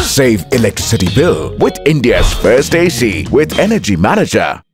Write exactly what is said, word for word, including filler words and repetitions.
Save electricity bill with India's first A C with Energy Manager.